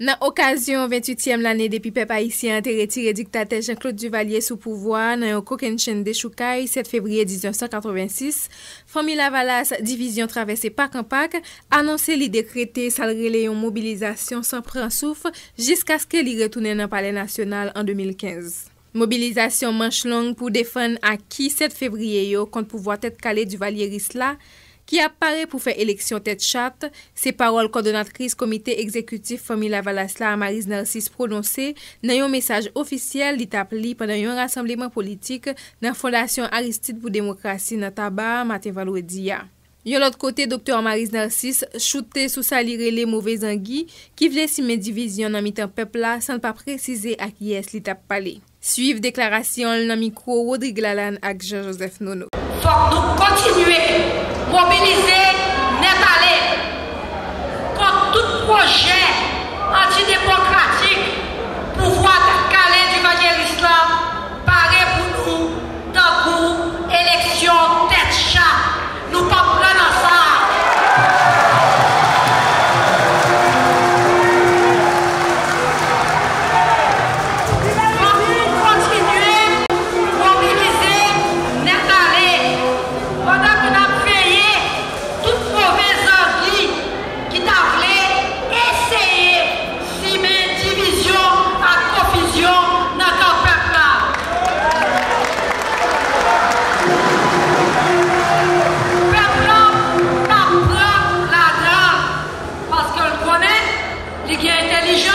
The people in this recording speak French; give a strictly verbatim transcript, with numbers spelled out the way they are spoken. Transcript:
Dans l'occasion vingt-huitième l'année depuis peuple haïtien a retiré dictateur Jean-Claude Duvalier sous pouvoir dans un coquin-chaîne de Choucaille sept février mille neuf cent quatre-vingt-six, famille Lavalas division traversée Pac en Pac annoncé li décrété salrele une mobilisation sans prendre souffle jusqu'à ce qu'il retourne dans le palais national en deux mille quinze. Mobilisation manche longue pour défendre à qui sept février yo contre pouvoir tête calé Duvalier Risla qui apparaît pour faire élection tête chatte. Ces paroles coordonnatrice comité exécutif famille Lavalas la Marise Narcisse prononcé dans un message officiel li tapli pendant un rassemblement politique dans Fondation Aristide pour démocratie dans Tabar matin vendredi. Yon l'autre côté, docteur Marise Narcisse shooté sous salire les mauvais anguilles qui voulait simer division dans mi-temps peuple là sans pas préciser à qui est li tap parler. Suivre déclaration dans micro Rodrigue Lalanne avec Jean-Joseph Nono. Faut que nous continuer mobiliser net aller contre tout projet antidémocratique pouvoir caler du Duvalier l'islam paraît pour nous dans pour élection tête chat nous pas prendre ça. Intelligent.